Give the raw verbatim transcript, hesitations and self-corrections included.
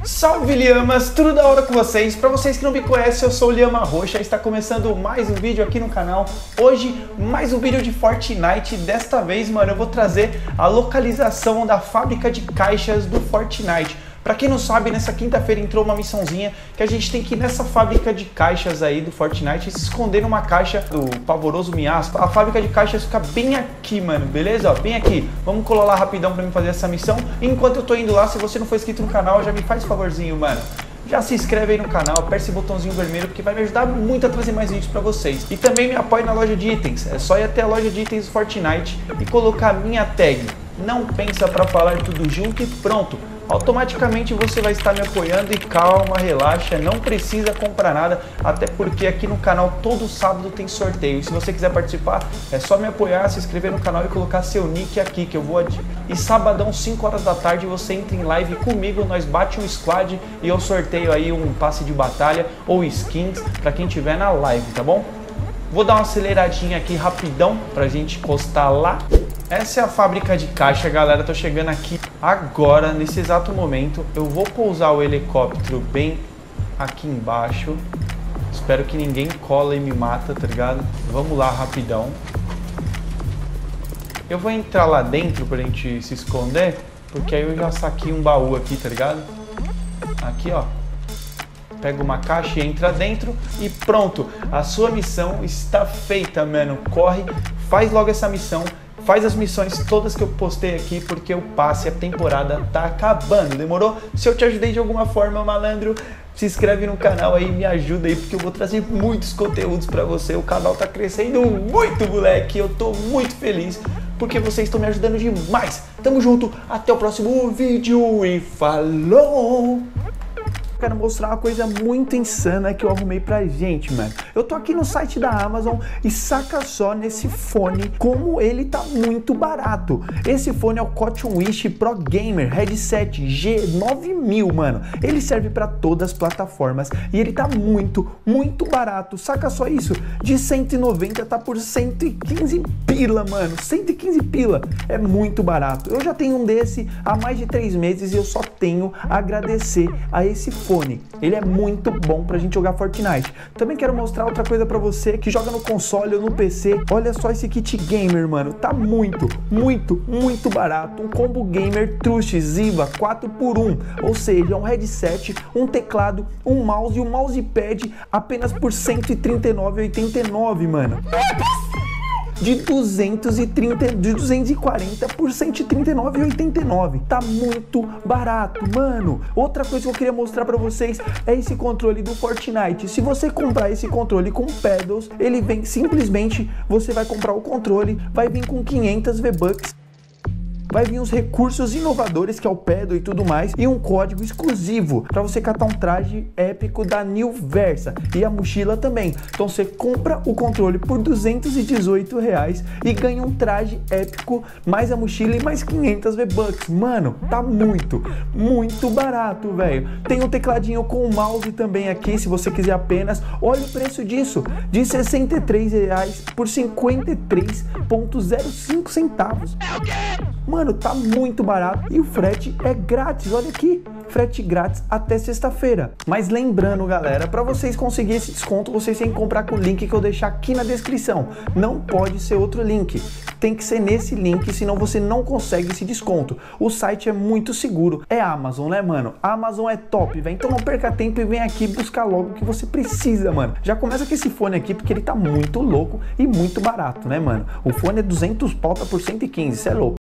Salve Lhamas, tudo da hora com vocês? Para vocês que não me conhecem, eu sou o Lhama Roxa e está começando mais um vídeo aqui no canal. Hoje, mais um vídeo de Fortnite. Desta vez, mano, eu vou trazer a localização da fábrica de caixas do Fortnite. Pra quem não sabe, nessa quinta-feira entrou uma missãozinha que a gente tem que ir nessa fábrica de caixas aí do Fortnite e se esconder numa caixa do pavoroso Miaspa. A fábrica de caixas fica bem aqui, mano, beleza? Ó, bem aqui. Vamos colar lá rapidão pra mim fazer essa missão. E enquanto eu tô indo lá, se você não for inscrito no canal, já me faz favorzinho, mano. Já se inscreve aí no canal, aperta esse botãozinho vermelho porque vai me ajudar muito a trazer mais vídeos pra vocês. E também me apoie na loja de itens. É só ir até a loja de itens do Fortnite e colocar a minha tag. Não pensa pra falar tudo junto e pronto. Automaticamente você vai estar me apoiando e calma, relaxa, não precisa comprar nada, até porque aqui no canal todo sábado tem sorteio. E se você quiser participar, é só me apoiar, se inscrever no canal e colocar seu nick aqui que eu vou ad... E sabadão, cinco horas da tarde, você entra em live comigo, nós bate um squad e eu sorteio aí um passe de batalha ou skins pra quem tiver na live, tá bom? Vou dar uma aceleradinha aqui rapidão pra gente encostar lá. Essa é a fábrica de caixa, galera. Tô chegando aqui agora, nesse exato momento. Eu vou pousar o helicóptero bem aqui embaixo. Espero que ninguém cola e me mata, tá ligado? Vamos lá, rapidão. Eu vou entrar lá dentro pra gente se esconder, porque aí eu já saquei um baú aqui, tá ligado? Aqui, ó. Pega uma caixa e entra dentro e pronto. A sua missão está feita, mano. Corre, faz logo essa missão. Faz as missões todas que eu postei aqui, porque o passe, a temporada tá acabando, demorou? Se eu te ajudei de alguma forma, malandro, se inscreve no canal aí, me ajuda aí, porque eu vou trazer muitos conteúdos pra você. O canal tá crescendo muito, moleque, eu tô muito feliz, porque vocês estão me ajudando demais. Tamo junto, até o próximo vídeo e falou! Quero mostrar uma coisa muito insana que eu arrumei pra gente, mano. Eu tô aqui no site da Amazon e saca só nesse fone como ele tá muito barato. Esse fone é o Cotton Wish Pro Gamer Headset G nove mil, mano. Ele serve pra todas as plataformas e ele tá muito, muito barato. Saca só isso, de cento e noventa tá por cento e quinze pila, mano. cento e quinze pila, é muito barato. Eu já tenho um desse há mais de três meses e eu só tenho a agradecer a esse fone. Ele é muito bom pra gente jogar Fortnite. Também quero mostrar outra coisa pra você que joga no console ou no P C. Olha só esse kit gamer, mano. Tá muito, muito, muito barato. Um combo gamer Trush Ziva quatro por um. Ou seja, um headset, um teclado, um mouse e um mousepad apenas por cento e trinta e nove reais e oitenta e nove centavos, mano. De duzentos e trinta, de duzentos e quarenta por cento e trinta e nove reais e oitenta e nove centavos. Tá muito barato, mano. Outra coisa que eu queria mostrar pra vocês é esse controle do Fortnite. Se você comprar esse controle com pedals, ele vem simplesmente, você vai comprar o controle, vai vir com quinhentos V-Bucks. Vai vir uns recursos inovadores, que é o pedal e tudo mais, e um código exclusivo para você catar um traje épico da New Versa e a mochila também. Então você compra o controle por duzentos e dezoito reais e ganha um traje épico, mais a mochila e mais quinhentos V-Bucks. Mano, tá muito, muito barato, velho. Tem um tecladinho com o mouse também aqui, se você quiser apenas. Olha o preço disso, de sessenta e três reais por cinquenta e três reais e zero cinco centavos. Mano, tá muito barato e o frete é grátis, olha aqui, frete grátis até sexta-feira. Mas lembrando, galera, para vocês conseguirem esse desconto, vocês têm que comprar com o link que eu deixar aqui na descrição. Não pode ser outro link, tem que ser nesse link, senão você não consegue esse desconto. O site é muito seguro, é Amazon, né, mano? A Amazon é top, velho. Então não perca tempo e vem aqui buscar logo o que você precisa, mano. Já começa com esse fone aqui, porque ele tá muito louco e muito barato, né, mano? O fone é duzentos pau, tá por cento e quinze, isso é louco.